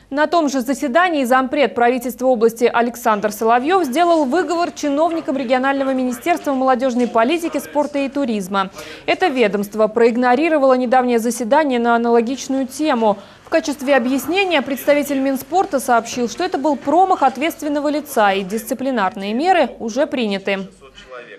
На том же заседании зампред правительства области Александр Соловьев сделал выговор чиновникам регионального министерства молодежной политики, спорта и туризма. Это ведомство проигнорировало недавнее заседание на аналогичную тему. В качестве объяснения представитель Минспорта сообщил, что это был промах ответственного лица и дисциплинарные меры уже приняты.